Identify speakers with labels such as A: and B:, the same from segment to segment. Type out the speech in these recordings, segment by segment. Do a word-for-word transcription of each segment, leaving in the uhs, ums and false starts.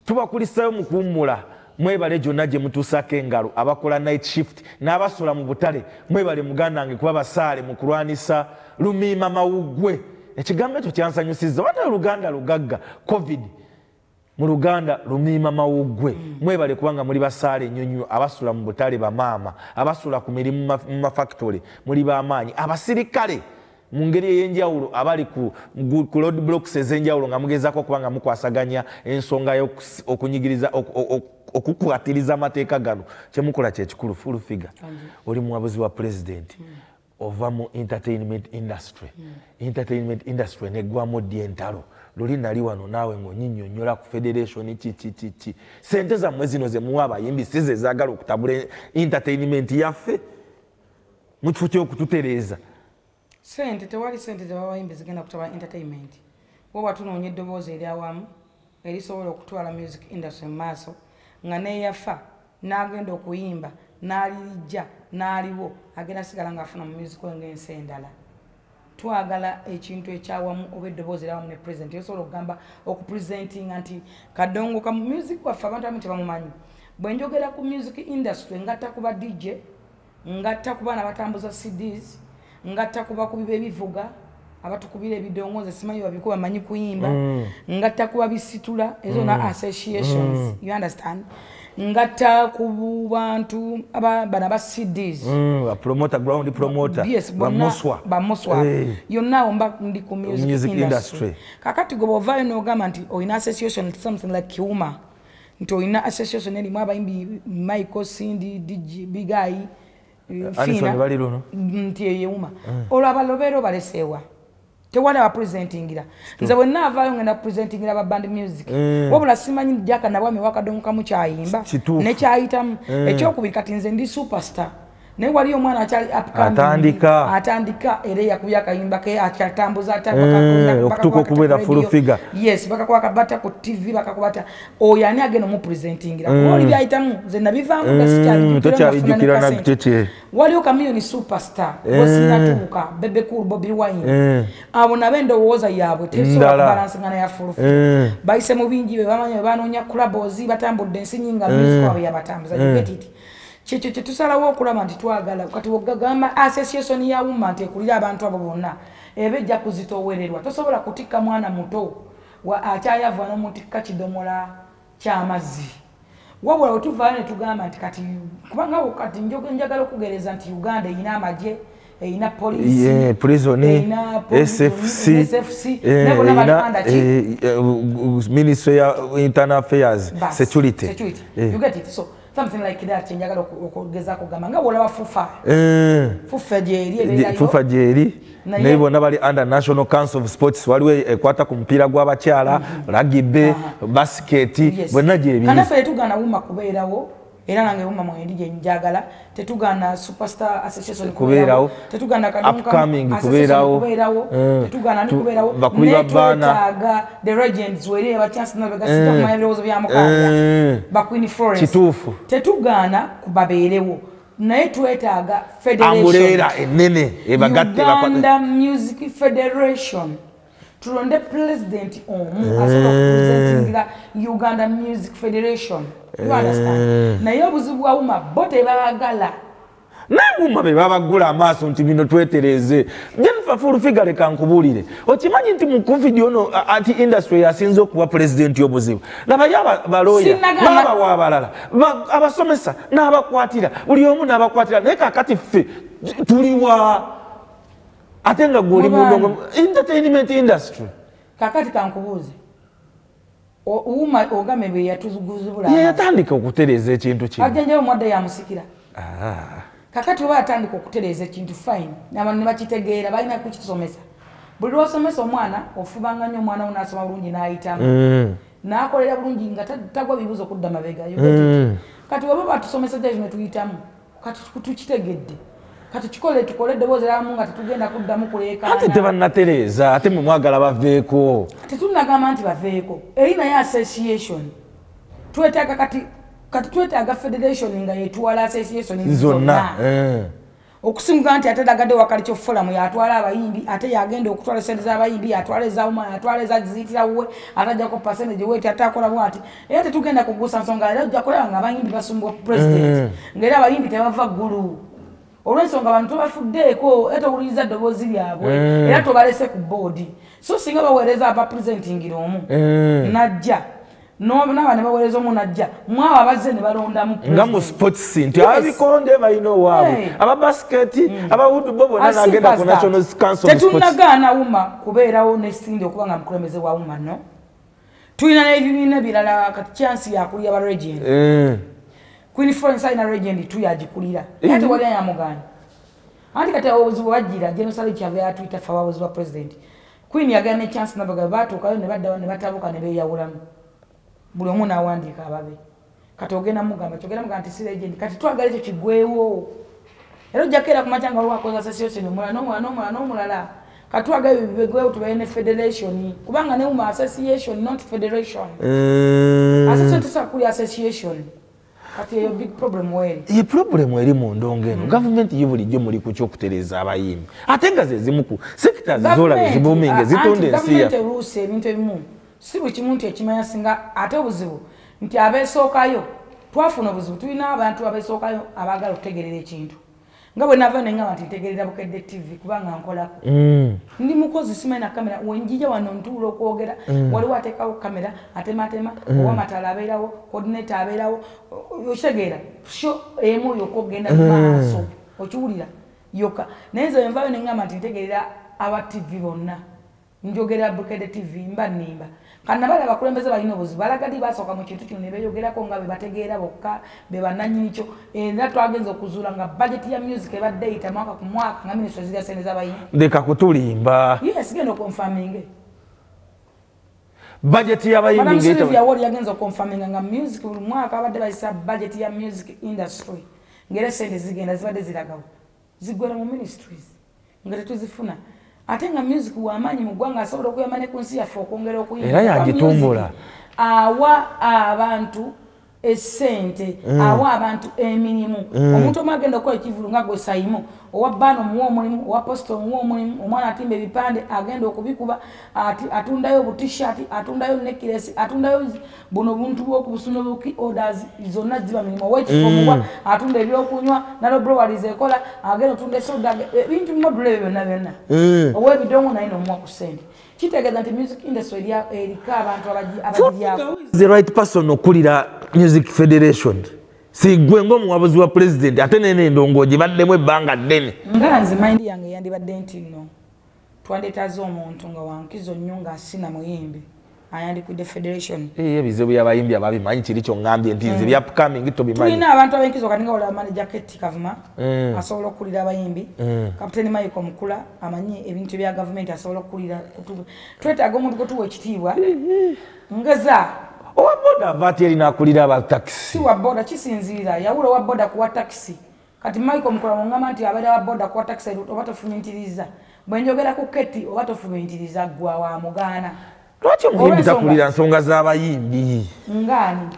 A: tubakulisayo mu kuwummula mwebale gyonna gye mutuusako engalo abakola night shift n'abasula mu butale mwebale muganda wange kuba basaale mu kulwanisa lumiima mawuggwe ekigambo ekyo kyansanyusizza wata oluganda lugagga covid mu luganda lumiima mawuggwe mwebale kubanga muli basaale nnyo nnyo abasula mu butale bamaama abasula ku mirimu mu mafactory muli b'amaanyi abasirikale mu ngeri ey'enjawulo abali ku road blocks ez'enjawulo nga mugezaako kubanga mukwasaganya ensonga y'okunyigiriza okukwatiriza amateeka gano kyemukola kyekikulu full figure oli muwabuzi wa president ova mu entertainment industry entertainment industry neggwamu ddi entalo luli nali wano naawe ng'onyinnyonnyola ku federation kikikiki sente zammwe zino ze muwa abayimbi si ze zaagala okutabula entertainment yaffe mu kifo ky'okututereeza
B: sente tewali sente z'abayimbi zigenda kutabula entertainment woba tunoonya eddoboozi eryawamu erisobola okutwala music industry mu maaso nga neeyafa n'agenda okuyimba n'alirijja n'aliwo agenda sigala ng'afuna mu music ng'ensi endala twagala ekintu ekyawamu oba eddoboozi eryawamu ne president yosobola okugamba okupresentinga nti kadongo ka music waffe abantu abamu tebamumanyi bwe njogera ku music industry ngatta kuba D J ngatta ku baana batambuza C Ds ngatta ku bakubi b'ebivuga abatukubira ebidongoze simanyi babikuba bamanyi kuyimba mm. ngatta ku babisitula ezo na mm. associations mm. you understand ngatta ku bantu aba bana ba C Ds
A: mm. a promoter ground promoter
B: yes,
A: ba muswa
B: ba muswa hey. Yonna omba ndi ku music, music industry. industry kakati gobo ovayo no gamba nti oyina association something like Kiuma nti oyina association eri mu abayimbi Michael Cindy D J Bigai
A: Fina baliro
B: nti yeuma olaba lobero balesewa tewali aba presentingira nze bwe naavaayo ngenda presentingira ba band music wabula simanyi jaka na bwami wakadonka mu kyayimba ne kyayitamu ekyokubiri kati nze ndi superstar naye wali omwana akyali upcoming
A: atandika
B: atandika era yakubya kayimba ke akyatambuza
A: ataka okutuka okubeera full figure
B: yes bakakwaka bata ku T V bakakubata oyo ani agenda mu presentingira mm. oli byayitamu nze nabivaamu mm. gasikyali
A: tokyabijjukira na bitete
B: waliwo kamiliyoni superstar bosinatuuka mm. Bebe Cool Bobby Wine mm. abo nabe endowooza yaabwe tesobola kubalansingana ya full figure mm. bayise mu bingi be bamanyi be banoonya clubs batambudde ensi nyinga mm. music wabwe yabatambuza mm. you get it Chicho chetusalawo okulaba nti twagala kati wogagamba association ya woman tekulira abantu abo bonna ebejja kuzitowererwa tosobola kutika mwana muto wa akyayava n'omutikka kidomola ky'amazzi wabula wetuvayo ne tugamba nti kati kubanga kati njagala okugereza nti Uganda erina amagye erina police
A: yeah, prison S F C
B: S F C erina
A: Ministry ya Internal Affairs Security,
B: security. Yeah. You get it so something like that njagala okugeza kugamba nga wala wafufa
A: eh
B: fufa jeri ebera
A: fufa jeri nebo nabali under National Council of Sports waliwe ekwata ku mpira gw'abakyala rugby basket bonna jebi
B: kana fe tugana wuma kubeerawo era nange wuma mwendi je njagala tetugana superstar association
A: kubeerawo
B: tetugana kadonka
A: upcoming kubeerawo
B: tetugana ni kubeerawo
A: bakubi babana
B: the legends were aba chance na bagasita mu mayerozo byamukanda bakwini Florence
A: kituufu
B: tetugana kubabeerewo naye twetaaga federation
A: ambulera enene ebagatte
B: Uganda Music Federation tulonde president omu asobola kupresentingira Uganda Music Federation you understand naye obuzibu bwa wuma bote baagala
A: Naguma be babagula amaaso nti bino twetereze Jennifer full figure kankubulire okimanyi nti mu covid ono anti industry yasinze okuwa president yobuzibu laba yaba baloya baba wabalala abasomesa n'abakwatira buli omu n'abakwatira naye kakati ffe tuliwa atenga goli mu entertainment industry
B: kakati kankubuze uma ogame be yatuzuguzubula
A: yatandika okutereza ekintu kino
B: ajenjeyo mwadde ya musikira
A: ah
B: kakati oba atandika okutereza ekintu fine n'abantu bakitegeera balina kukisomesa buli lwosomesa omwana ofubanga nnyo omwana unasoma bulungi n'ayitamu mm. n'akolera bulungi nga tagwa bibuzo kudda mabega mm. kati oba batusomesa kya kino tuyitamu kati tukitegedde kati kikole tukole eddoboozi eramu nga tetugenda kuddamu kuleekaana
A: ate tebannatereza ate mwe mwagala baveeko
B: tetunnagamba nti baveeko eri naye association twetaaga kati kati twetaaga federation nga yetuwala association zonna
A: eh
B: okusimuka nti ate dagadde wakali kyo forum yatwala abayimbi ate yagenda okutwala sente z'abayimbi yatwala ezauma yatwala ezaziyitira wuwe atajjako percentage weti atakola bwati era tetugenda kugusa nsonga era ojja kulaba nga abayimbi basumbwa president ng'era abayimbi tebava ggulu olw'ensonga abantu tebafuddeeko era towuliriza ddoboozi lyabwe era tobalese ku boodi so singa baweereza abapresentingira omu najja n'aba ne baweereza omu najja mwabo abazze ne balondamu
A: nga mu sports nti abikonde balina owaabwe ababasiketi abawudubo bonna n'agenda ku national council
B: tetunnagaana wuma kubeerawo nesindi okuba nga mukulembeze wa wuma no tulina n'ebibiina birala kati chansi yakulira ba regent Queen Florence alina regent tu yagikulira ate wali yamuganya anti kati abawozi bwe bajjira genocide kyava yatwita fa abawozi ba president Queen yagana ne chance nabaga baatuukayo ne baddawo ne batabuka ne beeyawulamu buli omu n'awandiika ababe kati ogenda mugamba kyogenda mugamba nti si regent kati twagala ekyo kiggwewo era ojjako era ku makya nga waliwo akoza association omulala n'omulala n'omulala n'omulala kati twagala ebyo biggwewo tubeere ne federation kubanga ne wuma association not federation association tesobola kuli association kati eyo big problem weri
A: ye problem eri mu ndongo eno gavumenti ye bulijjo muli ku ky'okutereza abayimbi ate nga ze zimu ku sectors z'olaba zibuuminga zitonda ensi ya
B: gavumenti eruusa ebintu ebimu si buli kimu nti ekimanya singa ate obuzibu nti abeesookayo twafuna obuzibu tulina abantu abeesookayo abaagala okutegerera ekintu nga bwe nava neŋŋamba nti ntegerera Bukedde T V kubanga nkolako ndi mukozi simanyi na kamera wenjija wano ntuula okwogera waliwo ateekawo kamera atematema owamatala abeerawo coordinator abeerawo okitegeera sho emu yokka okgenda mu maaso okiwulira yokka naye nze wenvayo neŋŋamba nti ntegerera aba T V bonna njogera Bukedde T V mba nnimba kandi nabali abakulembeze balina obuzibu balagadi basooka mu kintu kino ne beeyogerako nga be bategeera bokka be bannannyini kyo era twagenza okuzuula nga bajeti ya music ebadde eyita mwaka ku mwaka nga minisitule zirya sente z'abayimbi
A: ndeka kutulimba
B: yes genda okonfaminge
A: bajeti y'abayimbi
B: ngeyitawali yagenza okonfaminga nga music buli mwaka abadde bayisa bajeti ya music industry ng'era sente zigenda zibadde ziragawo ziggwera mu ministries nga tetuzifuna ate nga music w'amaanyi mu ggwanga asobola okuyamba ne ku nsi yaffe okwongera okuyimba
A: era yagitumbula
B: awa abantu essente awa abantu emirimu omuntu omu agenda okukola ekivulu nga gwe Saimo owa bbaano omuwa omulimu owa posita omuwa omulimu omwana atimba ebipande agenda okubikuba atundayo obutishati atundayo nekiresi atundayo buno buntu bw'okubusuna obuki orders zonna ziba mirimu ow'ekifo omuwa atunda ebyokunywa nalo breweries ekola agenda otunda esoda ebintu module ebyo byonna byonna ow'ebidongo naye n'omuwa ku ssente kitegeeza nti music industry eriko abantu abagiryako
A: the right person okulira music federation si gwe ng'omuwabuzi wa president ate nene endongo gibaddemu ebbanga ddene
B: nga nze mayindi yange yandibadde nti nno twandeetaze omuntu nga wankizo nnyo ng'asina muyimbi ayandikudde federation
A: ebizibu by'abayimbi ababimanyi kiri kyongambye nti nze bya upcoming tobimanyi
B: tulina abantu ab'enkizo kati nga olaba manager Keti Kavuma asobola okukulira abayimbi kapiteni Michael Mukula amanyi ebintu bya gavumenti asobola okukulira twetaaga omuntu gwetuwa ekitiibwa ngeza
A: owa boda vati erina akulira aba taxi
B: si wa boda kisinziira yawula wa boda kuwa taxi kati Michael Mukula mungamba nti abeera wa boda kuwa taxi oba tofumintiriza bwe njogera ku Keti oba tofumintiriza gwa wa mugaana
A: lwaki omuyimbi takulira nsonga z'abayimbi
B: ngaani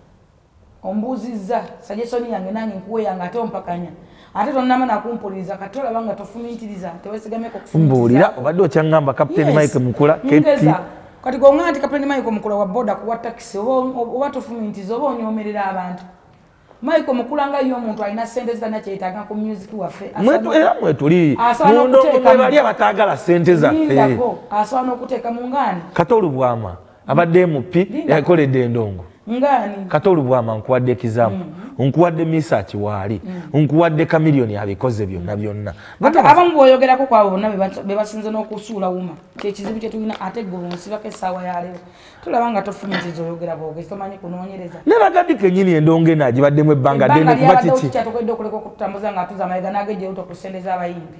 B: ombuuzizza sajesoni yange nange nkuwe yange ate ompakanya ate tonnama nakumpuliriza kati olaba nga tofumintiriza tewesigameko
A: mbuulira obadde okyaŋŋamba kapiteni Mike Mukula Keti
B: kati gonga nti kapiteni Mike Mukula wa boda kuwa taxi oba tofumintiriza oba onyomerera abantu Mike Mukula nga yo omuntu alina ssente zitalina kyetaaga ku music waffe
A: era mwetuli mundongo mwebali abataagala ssente zaffe
B: asobola n'okuteeka mu ngaani
A: kate olubwama abadde M P yakoledde endongo
B: ngaani
A: kate olubwama nkuwadde ekizampu nkuwadde misaki waali nkuwadde kamiliyoni abikoze byonna byonna
B: abamu bw'oyogerako kwabo bonna be basinze n'okusuula wuma kyekizibu kye tulina ate gwe nsibako essaawa yaleero tulaba nga tofumitiza oyogera bwogezi tomanyi kunoonyereza
A: ne bagadi kennyini endongo eno agibaddemu ebbanga ddene kuba kiki
B: kyatokedde okuleka okututambuza nga atuza amayega n'agejjeuto ku ssente z'abayimbi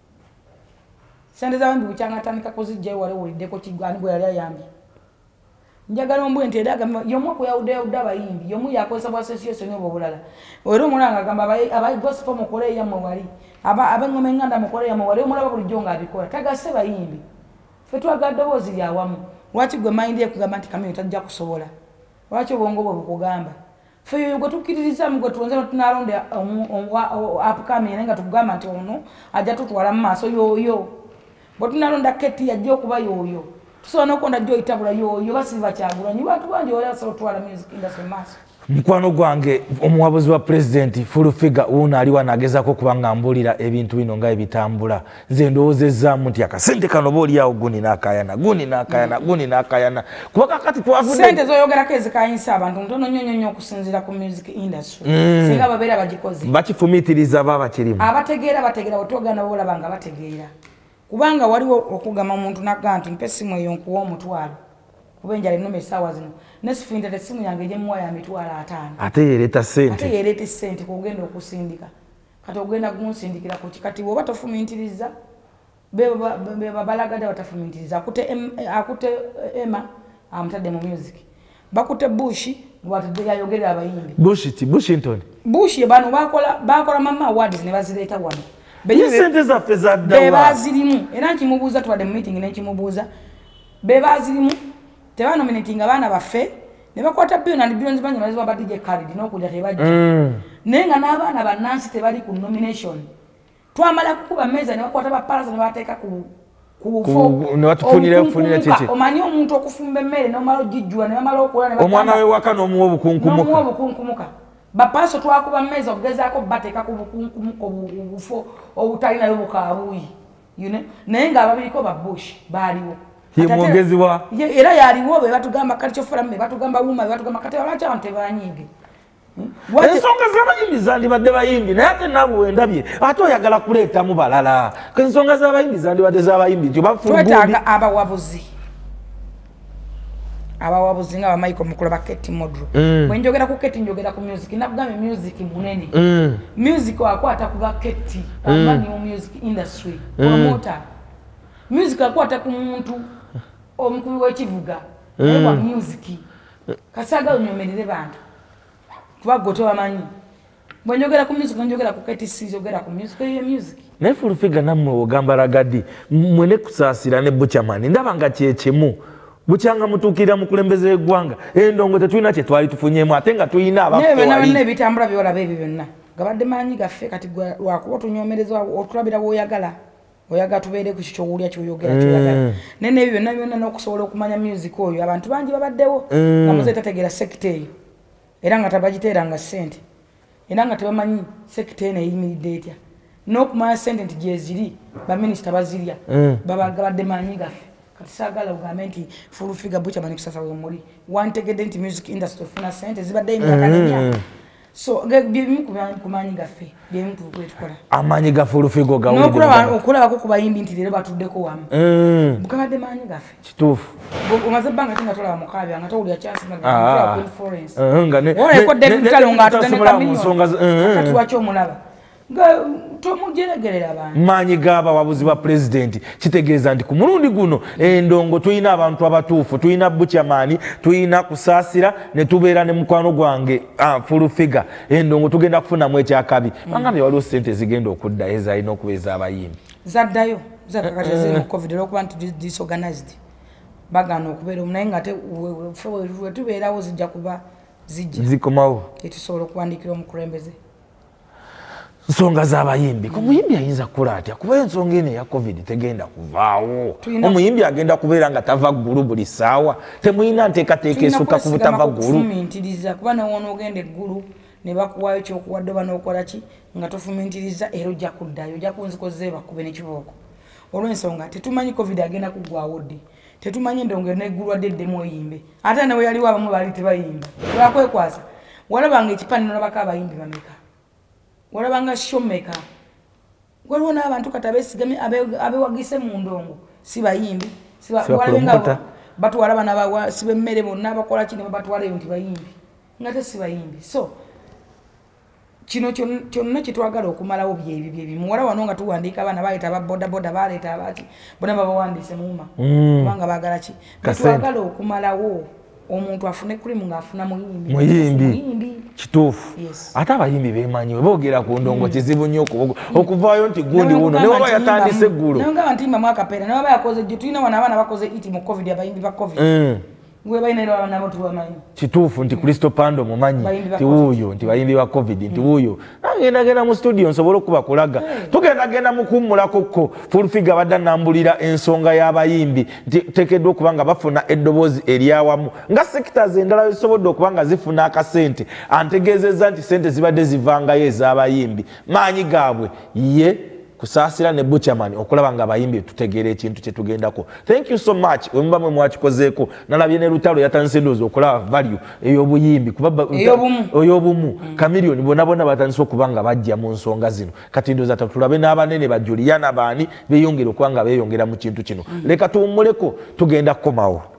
B: ssente z'abayimbi bukyanga atandika kuzijjayo wali wuliddeko kiggwani gwe yali ayambye njagala ombwe nti era agamba yomu okuyawuddeyawudde abayimbi yomu yakozesa bwa association obwo obulala era omulanga agamba abayi gospel mukole eyammwe wali ab'engoma eŋŋanda mukole eyammwe wali omulaba bulijjo ng'abikola tagasse bayimbi ffe twagala ddoboozi lyawamu lwaki gwe mayindi ekugamba nti kamyo tajja kusobola lwaki obwongo bwe bukugamba feyo gwe tukiririzamu gwe tuwonze tunalonda upcoming nenga tugamba nti ono ajja tutwala mu maaso yoyo bwe tunalonda Keti yajja okuba yoyo tusobola nokonda jjo itabula yoyo basiba Kyagulanyi bantu bangi oli asobola otwala music industry maaso.
A: Mukwano gwange omuwabuzi wa president full figure uno ali wanagezako kubanga mbulira ebintu bino nga ebitambula nze ndowoozezaamu nti akasente kano booli awo guni n'akayana guni n'akayana guni n'akayana kuba kakati twavudde
B: sente z'oyogerako ezikayinsa abantu ntono nnyo nnyo okusinziira ku music industry singa babeera bagikoze
A: bakifumiitiriza baba bakirimu
B: abategeera bategeera bwetwogana boolaba nga bategeera kubanga waliwo okugamba omuntu nagamba nti mpa essimu eyo nkuwa omutwalo kuba enjala ennuma essaawa zino nesifindira essimu yange gyemuwa ya mitwalo ataano
A: ate yereeta ssente
B: ate yereeta ssente kugenda okusindika kati ogenda kunsindikira ku kikati bw'oba tofumiitiriza babalagadde batafumiitiriza akute Emma amutadde mu music bakute Bush bwatadde yayogerera abayimbi
A: Bush ti Bushington
B: Bush bano bakola bakola mama awards ne bazireeta wano
A: sente zaffe zaddawa
B: bebazirimu era nkimubuuza twadde mu meeting nenkimubuuza bebazirimu tebanominatinga baana baffe ne bakwata billion and billions bangi baziba ba D J Khaled n'okulya tebajja naye nga n'abaana bannansi tebali ku nomination twamala kukuba mmeeza ne bakwata bapalaza ne bateeka ku
A: ne batufunira kufunira kiki
B: omanyi omuntu okufumba emmere n'omala ogijjula ne bamala okola ne
A: omwana we waka n'omuwa obukunkumuka
B: n'omuwa obukunkumuka bapaaso twakuba mmeeza okugezaako bateeka ku bukunkumuka obufo obutalinayo bukaabuuyi naye ng'ababiriko ba Bush baaliwo
A: mwongezi wa
B: era yaliwo be batugamba culture forum be batugamba wuma be batugamba kate abacha abantu banyige
A: ensonga z'abayimbi zandibadde bayimbi naye ate nabo wendabye ate oyagala kuleeta mu balala ensonga z'abayimbi zandibadde z'abayimbi nti
B: twetaaga abawabuzi abawabuzi nga bamaiko mukula ba Keti Modro bwe njogera ku Keti njogera ku music nakugambye music munene music wakwata kuba Keti amani mu music industry promoter music akwata ku muntu omukulu w'ekivuga ewa music kasaga onyomerere bantu twagoto bamanyi bwe njogera ku music njogera ku Keti si njogera ku music ye music
A: naye full figure nammwe ogamba ragadi mwene kusaasira ne Buchamani ndaba nga kyekemu bukyanga mutuukirira mu kulembeza eggwanga endongo tetulina kye twali tufunyemu ate nga tulina
B: abaffe ebitambula byolaba ebyo byonna gabadde maanyi gaffe kati lwakuba otunyomereza otulabira bw'oyagala oyaga tubeere ku kikyo owulya kyoyogera kyoyagala naye nebyo byonna byonna n'okusobola okumanya music oyo abantu bangi babaddewo nga muze tategeera sekita eyo era nga tabagiteeranga ssente era nga tebamanyi sekita eno eyimiridde etya n'okumanya ssente nti gyeziri baminisita bazirya babadde maanyi gaffe kati saagala ogambe nti full figure Buchamani kusasa wemuli wantegedde nti music industry ofuna ssente zibadde emyaka n'emyaka so byebimu kumanyi gaffe byebimu tukola
A: amanyi ga full figure gawulira
B: n'okulaba okulabako ku bayimbi nti leero batuddeko wamu bukabadde maanyi gaffe
A: kituufu
B: omaze ebbanga te nga tolaba mukaabi nga towulira kyasinga oleko David Kalo ng'atudde tuwaki omulaba tomujeregerera abantu
A: maanyi g'abawabuzi ba president kitegeeza nti ku mulundi guno endongo tulina abantu abatuufu tulina Buchamani tulina kusaasira ne tubeera ne mukwano gwange full figure endongo tugenda kufunamu ekyakabi bangambye waliwo ssente zigenda okudda ezalina okubeeza abayimbi
B: zaddayo zakakati ziri mu covid olwokuba nti disorganized bagana okubeera omunaye nga ate wetubeerawo zijja kuba zijja
A: zikomawo
B: tetusobola okuwandiikira omukulembeze
A: nsonga z'abayimbi ku muyimbi ayinza kukola atya kuba ensonga eno eya covid tegenda kuvaawo omuyimbi agenda kubeera nga tava ggulu buli ssaawa temuyina nteekateeka esukka ku butava ggulu
B: kuba newona ogenda eggulu ne bakuwaayo kyokuwadde oba n'okola ki nga tofumiitiriza era ojja kuddayo ojja kunzikoze bakube n'ekibooko olw'ensonga tetumanyi covid agenda kuggwawo ddi tetumanyi endongo neggulu wadde eddemu oyimbe ate newe yaliwo abamu baali tebayimba lwakwekwasa walabanga ekipaani nolabako abayimbi bameka walabanga showmaker waliwo n'abantu kati abeesigamye abewagise mu ndongo si bayimbi walabenga batwala bana si bemmere bonna abakola kino batwalayo nti bayimbi nga te si bayimbi so kino kyonna kyetwagala okumalawo byebyo byebimu wala wano nga tuwandiika abaana baleeta ababodaboda baleeta abaki bonna babawandiise muuma kubanga baagala ki twagala okumalawo omuntu afune kulimu ng'afuna muyimbi
A: muyimbi kituufu ate abayimbi beemanyi boogera ku ndongo kizibu nnyo okuvaayo nti gundi wuno ne waba yatandise eggulu
B: naye ngaba ntimba mwakapeera ne waba yakoze jjo tulina wano abaana bakoze iti mu covid abayimbi ba covid gwe bayina era nabo tubamanyi
A: kituufu nti Kristo Pando mumanyi nti wuuyo nti bayimbi ba covid nti wuuyo agenda genda mu studio nsobola okubakulaga tugenda genda mu kummulakokko full figure badda nambulira ensonga y'abayimbi nti tekeddwa okuba nga bafuna eddoboozi eryawamu nga sectors endala zisobodde okuba nga zifuna akasente antegeezezza nti sente zibadde zivangayo ez'abayimbi maanyi gaabwe ye kusaasira ne Butcherman okulaba nga abayimbi tutegeera ekintu kye tugendako. Thank you so much wemba mwe mwakikozeeko nalabye ne Lutalo yatandise endowooza okulaba value ey'obuyimbi kuba ey'obumu Chameleon bonna bonna batandise okuba nga bajja mu nsonga zino kati ndowooza tulabe n'abanene ba Juliana baani beeyongera okuba nga beeyongera mu kintu kino leka tuwummuleko tugenda kukomawo.